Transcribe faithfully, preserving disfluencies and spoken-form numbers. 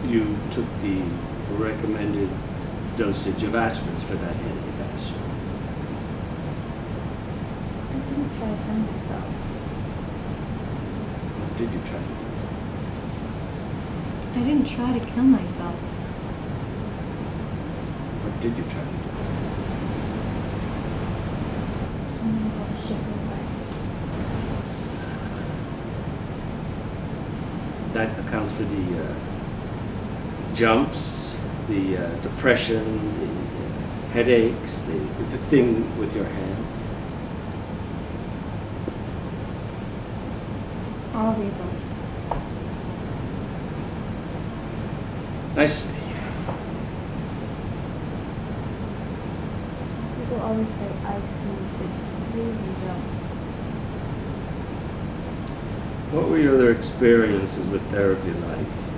you took the recommended dosage of aspirins for that headache, I assume. I didn't try to kill myself. What did you try to do? I didn't try to kill myself. What did you try to do? Something about sugar away. That accounts for the uh, jumps, the uh, depression, the uh, headaches, the, the thing with your hand. All of the above. I see. People always say I see, but really you don't. What were your other experiences with therapy like?